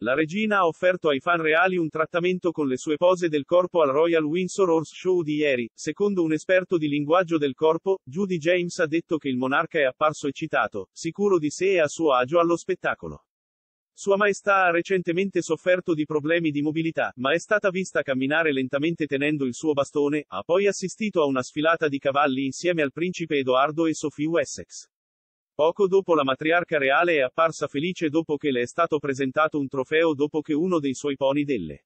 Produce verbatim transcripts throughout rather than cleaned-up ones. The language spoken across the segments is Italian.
La regina ha offerto ai fan reali un trattamento con le sue pose del corpo al Royal Windsor Horse Show di ieri. Secondo un esperto di linguaggio del corpo, Judy James ha detto che il monarca è apparso eccitato, sicuro di sé e a suo agio allo spettacolo. Sua Maestà ha recentemente sofferto di problemi di mobilità, ma è stata vista camminare lentamente tenendo il suo bastone. Ha poi assistito a una sfilata di cavalli insieme al principe Edoardo e Sophie Wessex. Poco dopo la matriarca reale è apparsa felice dopo che le è stato presentato un trofeo dopo che uno dei suoi pony delle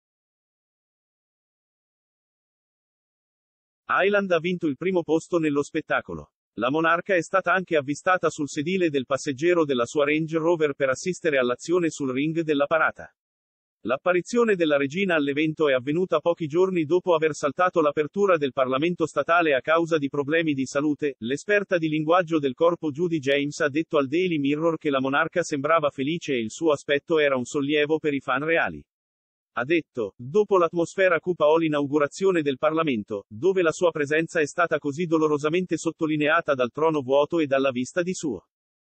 Highland ha vinto il primo posto nello spettacolo. La monarca è stata anche avvistata sul sedile del passeggero della sua Range Rover per assistere all'azione sul ring della parata. L'apparizione della regina all'evento è avvenuta pochi giorni dopo aver saltato l'apertura del Parlamento statale a causa di problemi di salute. L'esperta di linguaggio del corpo Judy James ha detto al Daily Mirror che la monarca sembrava felice e il suo aspetto era un sollievo per i fan reali. Ha detto, dopo l'atmosfera cupa o l'inaugurazione del Parlamento, dove la sua presenza è stata così dolorosamente sottolineata dal trono vuoto e dalla vista di suo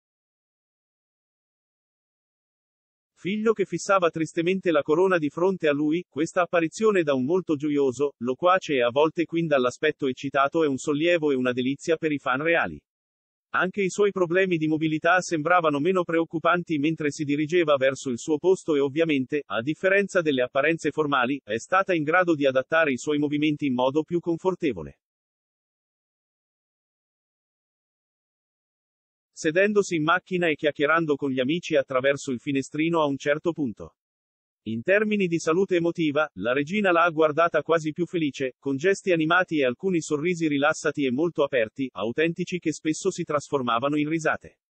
figlio che fissava tristemente la corona di fronte a lui, questa apparizione da un molto gioioso, loquace e a volte quindi dall'aspetto eccitato è un sollievo e una delizia per i fan reali. Anche i suoi problemi di mobilità sembravano meno preoccupanti mentre si dirigeva verso il suo posto e ovviamente, a differenza delle apparenze formali, è stata in grado di adattare i suoi movimenti in modo più confortevole. Sedendosi in macchina e chiacchierando con gli amici attraverso il finestrino a un certo punto. In termini di salute emotiva, la regina l'ha guardata quasi più felice, con gesti animati e alcuni sorrisi rilassati e molto aperti, autentici che spesso si trasformavano in risate.